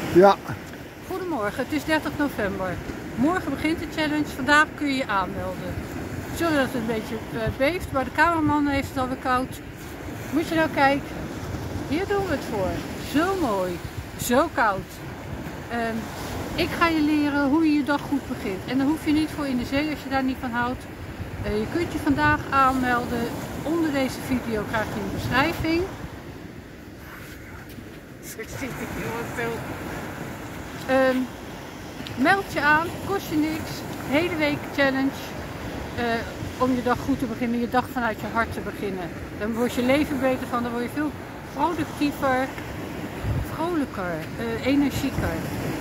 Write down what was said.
Ja. Goedemorgen, het is 30 november. Morgen begint de challenge, vandaag kun je je aanmelden. Sorry dat het een beetje beeft, maar de cameraman heeft het alweer koud. Moet je nou kijken, hier doen we het voor. Zo mooi, zo koud. Ik ga je leren hoe je je dag goed begint. En dan hoef je niet voor in de zee als je daar niet van houdt. Je kunt je vandaag aanmelden. Onder deze video krijg je een beschrijving. Zo zit ik heel veel. Meld je aan, kost je niks. Hele week challenge. Om je dag goed te beginnen, je dag vanuit je hart te beginnen. Dan wordt je leven beter van, dan word je veel productiever, vrolijker, energieker.